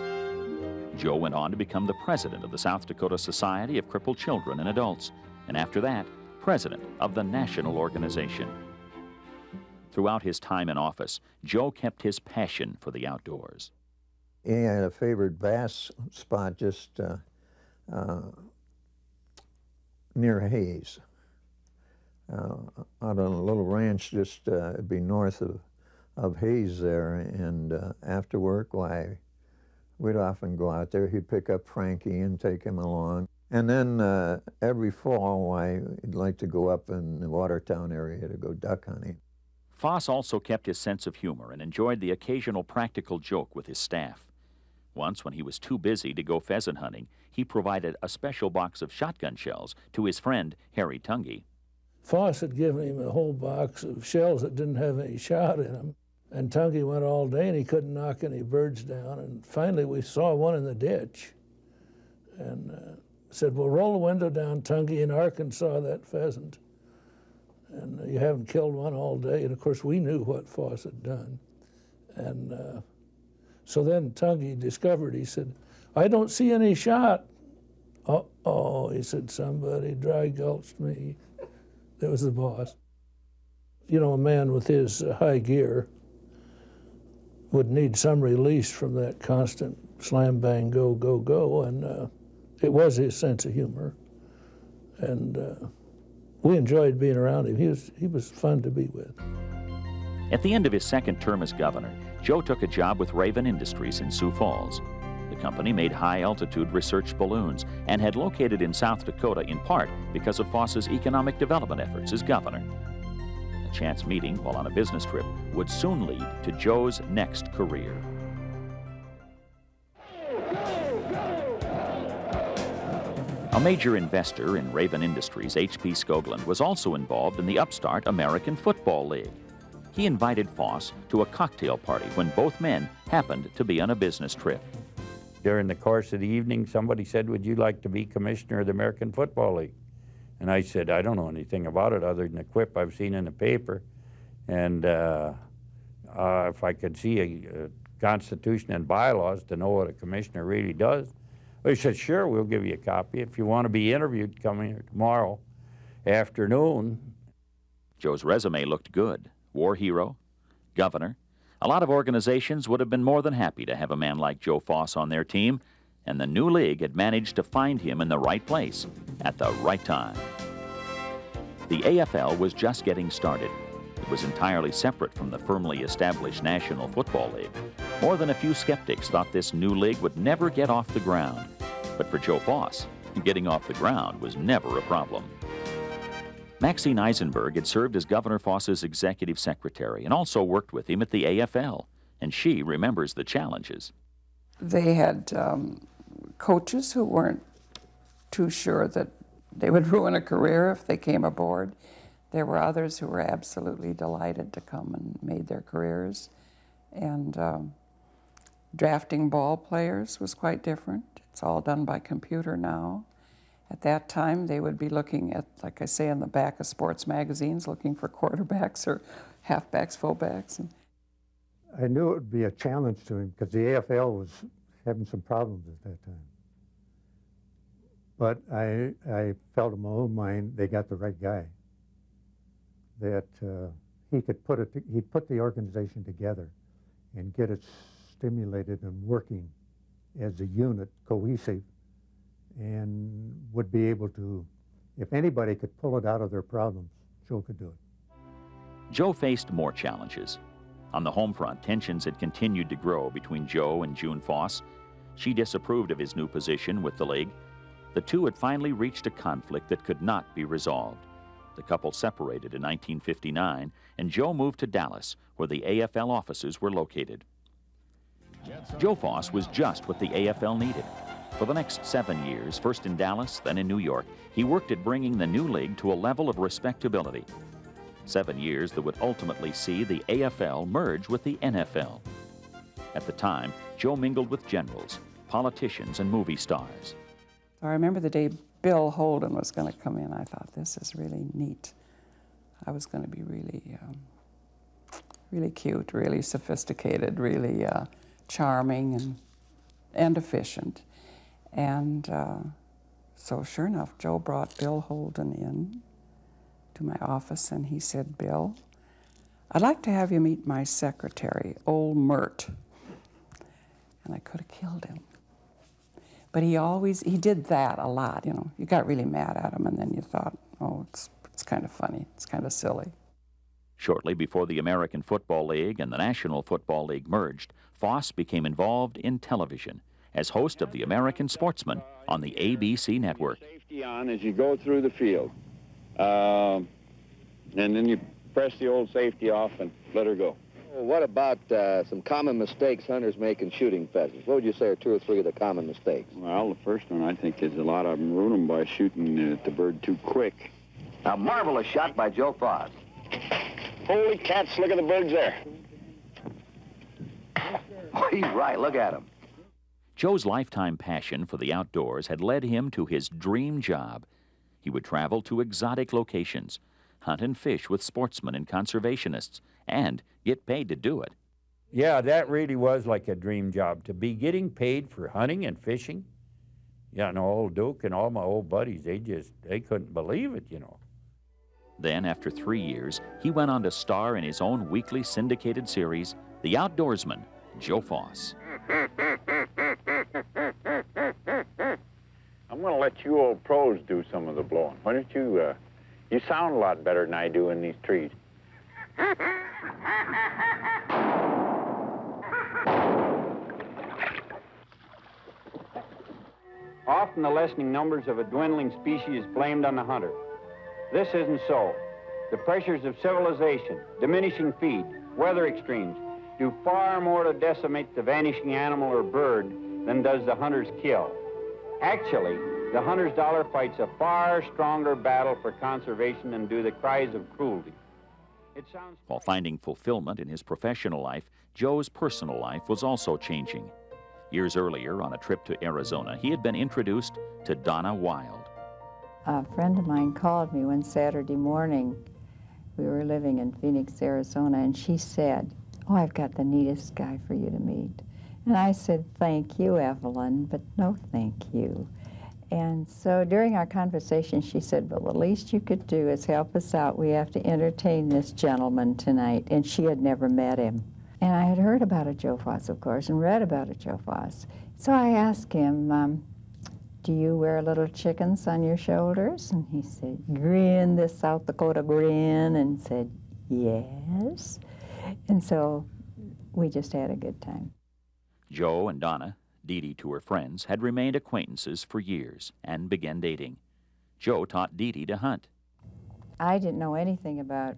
Joe went on to become the president of the South Dakota Society of Crippled Children and Adults, and after that, president of the national organization. Throughout his time in office, Joe kept his passion for the outdoors. He had a favored bass spot just uh, Uh, near Hayes, uh, out on a little ranch just uh, it'd be north of, of Hayes there, and uh, after work, why, we'd often go out there. He'd pick up Frankie and take him along. And then uh, every fall, why, he'd like to go up in the Watertown area to go duck hunting. Foss also kept his sense of humor and enjoyed the occasional practical joke with his staff. Once, when he was too busy to go pheasant hunting, he provided a special box of shotgun shells to his friend, Harry Tungy. Foss had given him a whole box of shells that didn't have any shot in them. And Tungy went all day and he couldn't knock any birds down. And finally we saw one in the ditch and uh, said, well, roll the window down, Tungy, in Arkansas, that pheasant. And uh, you haven't killed one all day. And of course we knew what Foss had done. And uh, so then Tungy discovered, he said, I don't see any shot. Uh-oh, he said, somebody dry gulched me. That was the boss. You know, a man with his uh, high gear would need some release from that constant slam, bang, go, go, go, and uh, it was his sense of humor. And uh, we enjoyed being around him. He was, he was fun to be with. At the end of his second term as governor, Joe took a job with Raven Industries in Sioux Falls. The company made high-altitude research balloons and had located in South Dakota in part because of Foss's economic development efforts as governor. A chance meeting while on a business trip would soon lead to Joe's next career. A major investor in Raven Industries, H P Skoglund, was also involved in the upstart American Football League. He invited Foss to a cocktail party when both men happened to be on a business trip. During the course of the evening, somebody said, would you like to be commissioner of the American Football League? And I said, I don't know anything about it other than the quip I've seen in the paper. And uh, uh, if I could see a, a constitution and bylaws to know what a commissioner really does. He said, sure, we'll give you a copy. If you want to be interviewed, come here tomorrow afternoon. Joe's resume looked good. War hero, governor. A lot of organizations would have been more than happy to have a man like Joe Foss on their team, and the new league had managed to find him in the right place at the right time. The A F L was just getting started. It was entirely separate from the firmly established National Football League. More than a few skeptics thought this new league would never get off the ground. But for Joe Foss, getting off the ground was never a problem. Maxine Eisenberg had served as Governor Foss's executive secretary and also worked with him at the A F L, and she remembers the challenges. They had um, coaches who weren't too sure that they would ruin a career if they came aboard. There were others who were absolutely delighted to come and made their careers. And um, drafting ball players was quite different. It's all done by computer now. At that time, they would be looking at, like I say, in the back of sports magazines, looking for quarterbacks or halfbacks, fullbacks. And I knew it would be a challenge to him because the A F L was having some problems at that time. But I, I felt in my own mind they got the right guy. That uh, he could put it, he'd put the organization together and get it stimulated and working as a unit, cohesive, and would be able to, if anybody could pull it out of their problems, Joe could do it. Joe faced more challenges. On the home front, tensions had continued to grow between Joe and June Foss. She disapproved of his new position with the league. The two had finally reached a conflict that could not be resolved. The couple separated in nineteen fifty-nine, and Joe moved to Dallas, where the A F L offices were located. Joe Foss was just what the A F L needed. For the next seven years, first in Dallas, then in New York, he worked at bringing the new league to a level of respectability. Seven years that would ultimately see the A F L merge with the N F L. At the time, Joe mingled with generals, politicians, and movie stars. I remember the day Bill Holden was going to come in. I thought, this is really neat. I was going to be really, um, really cute, really sophisticated, really uh, charming and, and efficient. And uh, so sure enough, Joe brought Bill Holden in to my office, and he said, Bill, I'd like to have you meet my secretary, old Mert. And I could have killed him. But he always, he did that a lot, you know. You got really mad at him, and then you thought, oh, it's, it's kind of funny, it's kind of silly. Shortly before the American Football League and the National Football League merged, Foss became involved in television as host of the American Sportsman on the A B C network. Safety on as you go through the field. Uh, and then you press the old safety off and let her go. Well, what about uh, some common mistakes hunters make in shooting pheasants? What would you say are two or three of the common mistakes? Well, the first one, I think, is a lot of them ruin them by shooting uh, the bird too quick. A marvelous shot by Joe Foss. Holy cats, look at the birds there. Oh, he's right, look at him. Joe's lifetime passion for the outdoors had led him to his dream job. He would travel to exotic locations, hunt and fish with sportsmen and conservationists, and get paid to do it. Yeah, that really was like a dream job, to be getting paid for hunting and fishing. Yeah, and old Duke and all my old buddies, they just, they couldn't believe it, you know. Then, after three years, he went on to star in his own weekly syndicated series, The Outdoorsman, Joe Foss. I'm going to let you old pros do some of the blowing. Why don't you, uh, you sound a lot better than I do in these trees. Often the lessening numbers of a dwindling species is blamed on the hunter. This isn't so. The pressures of civilization, diminishing feed, weather extremes, do far more to decimate the vanishing animal or bird than does the hunter's kill. Actually, the hunter's dollar fights a far stronger battle for conservation than do the cries of cruelty. It sounds... While finding fulfillment in his professional life, Joe's personal life was also changing. Years earlier, on a trip to Arizona, he had been introduced to Donna Wild. A friend of mine called me one Saturday morning. We were living in Phoenix, Arizona, and she said, "Oh, I've got the neatest guy for you to meet." And I said, "Thank you, Evelyn, but no thank you." And so during our conversation, she said, "Well, the least you could do is help us out. We have to entertain this gentleman tonight." And she had never met him. And I had heard about a Joe Foss, of course, and read about a Joe Foss. So I asked him, um, "Do you wear little chickens on your shoulders?" And he said, grinned this South Dakota grin, and said, "Yes." And so we just had a good time. Joe and Donna, Dee Dee to her friends, had remained acquaintances for years and began dating. Joe taught Dee Dee to hunt. I didn't know anything about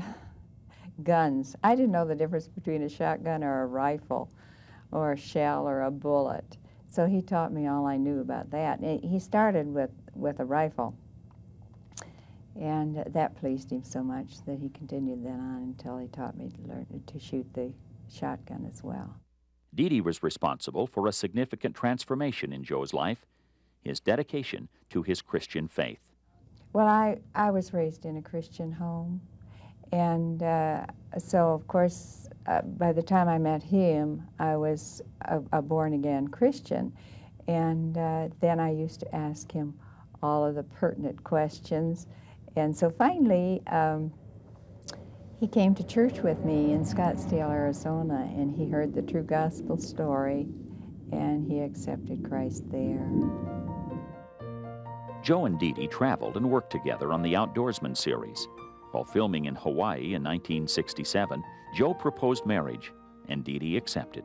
guns. I didn't know the difference between a shotgun or a rifle or a shell or a bullet. So he taught me all I knew about that. And he started with, with a rifle. And that pleased him so much that he continued then on until he taught me to learn to shoot the shotgun as well. Dee Dee was responsible for a significant transformation in Joe's life, his dedication to his Christian faith. Well, I, I was raised in a Christian home. And uh, so, of course, uh, by the time I met him, I was a, a born-again Christian. And uh, then I used to ask him all of the pertinent questions. And so finally, um, he came to church with me in Scottsdale, Arizona, and he heard the true gospel story, and he accepted Christ there. Joe and Dee Dee traveled and worked together on the Outdoorsman series. While filming in Hawaii in nineteen sixty-seven, Joe proposed marriage, and Dee Dee accepted.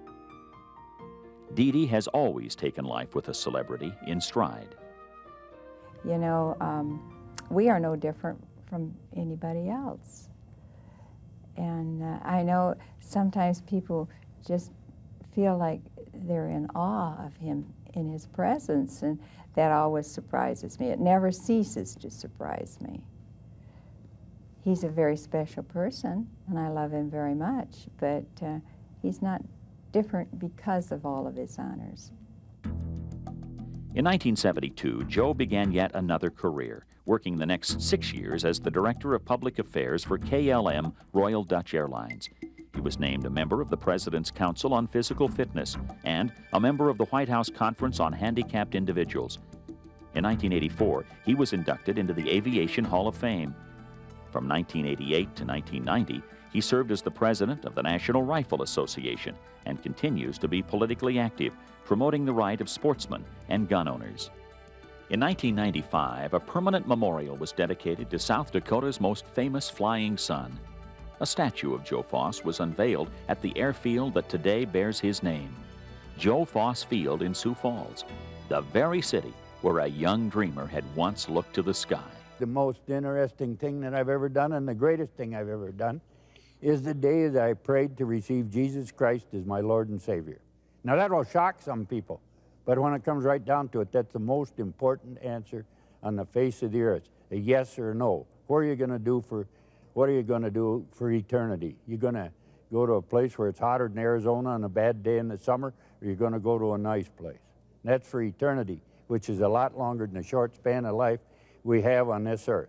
Dee Dee has always taken life with a celebrity in stride. You know, um, we are no different from anybody else. And uh, I know sometimes people just feel like they're in awe of him in his presence, and that always surprises me. It never ceases to surprise me. He's a very special person, and I love him very much, but uh, he's not different because of all of his honors. In nineteen seventy-two, Joe began yet another career, working the next six years as the Director of Public Affairs for K L M Royal Dutch Airlines. He was named a member of the President's Council on Physical Fitness and a member of the White House Conference on Handicapped Individuals. In nineteen eighty-four, he was inducted into the Aviation Hall of Fame. From nineteen eighty-eight to nineteen ninety, he served as the president of the National Rifle Association and continues to be politically active, promoting the right of sportsmen and gun owners. In nineteen ninety-five, a permanent memorial was dedicated to South Dakota's most famous flying son. A statue of Joe Foss was unveiled at the airfield that today bears his name, Joe Foss Field in Sioux Falls, the very city where a young dreamer had once looked to the sky. The most interesting thing that I've ever done, and the greatest thing I've ever done, is the day that I prayed to receive Jesus Christ as my Lord and Savior. Now that will shock some people, but when it comes right down to it, that's the most important answer on the face of the earth, a yes or a no. What are you going to do for, what are you going to do for eternity? You're going to go to a place where it's hotter than Arizona on a bad day in the summer, or you're going to go to a nice place? And that's for eternity, which is a lot longer than the short span of life we have on this earth.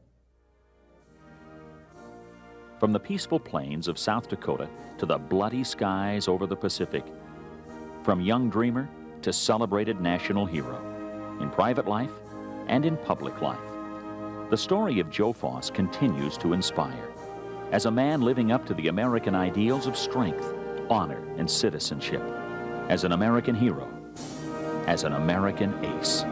From the peaceful plains of South Dakota to the bloody skies over the Pacific, from young dreamer to celebrated national hero, in private life and in public life, the story of Joe Foss continues to inspire. As a man living up to the American ideals of strength, honor, and citizenship, as an American hero, as an American ace.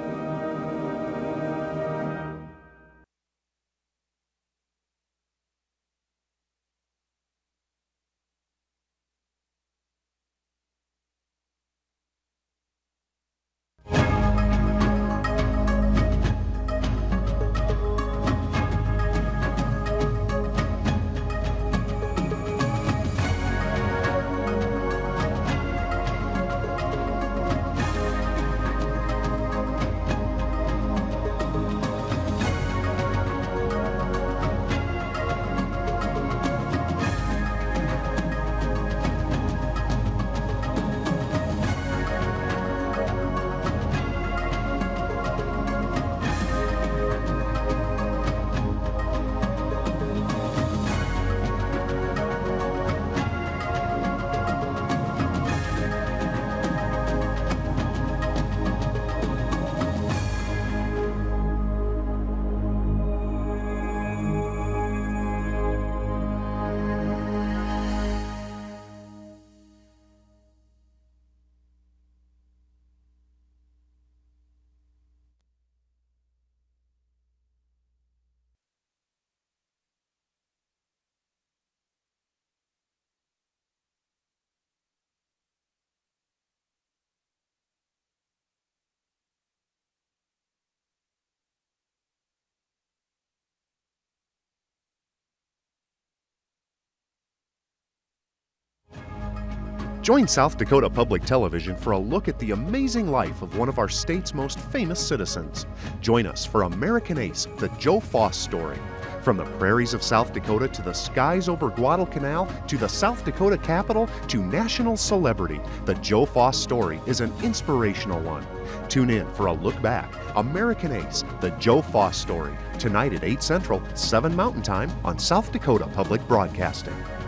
Join South Dakota Public Television for a look at the amazing life of one of our state's most famous citizens. Join us for American Ace, the Joe Foss Story. From the prairies of South Dakota to the skies over Guadalcanal to the South Dakota Capitol to national celebrity, the Joe Foss Story is an inspirational one. Tune in for a look back. American Ace, the Joe Foss Story, tonight at eight Central, seven Mountain Time on South Dakota Public Broadcasting.